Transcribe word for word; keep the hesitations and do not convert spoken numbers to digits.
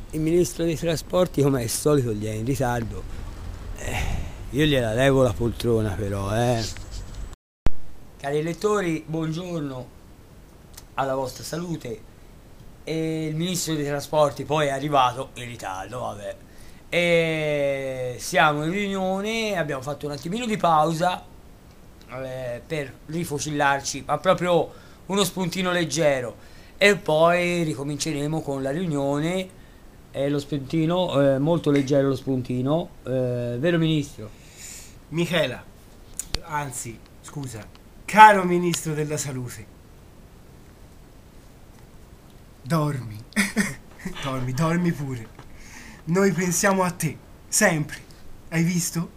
il ministro dei trasporti come al solito gli è in ritardo. Eh, io gliela levo la poltrona però, eh. Cari elettori, buongiorno, alla vostra salute. E il ministro dei trasporti poi è arrivato in ritardo, vabbè. E siamo in riunione, abbiamo fatto un attimino di pausa eh, per rifocillarci, ma proprio uno spuntino leggero. E poi ricominceremo con la riunione. E lo spuntino, eh, molto leggero lo spuntino, eh, vero ministro? Michela, anzi, scusa, caro ministro della salute, dormi, dormi, dormi pure. Noi pensiamo a te, sempre. Hai visto?